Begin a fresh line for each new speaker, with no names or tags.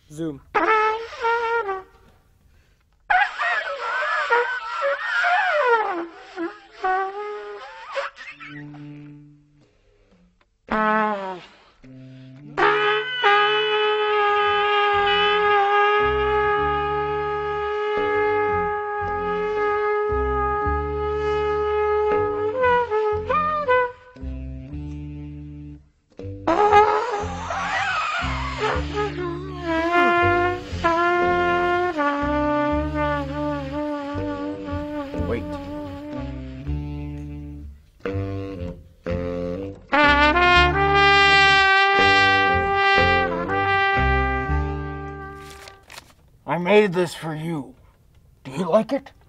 Zoom.
Wait. I made this for you. Do you like it?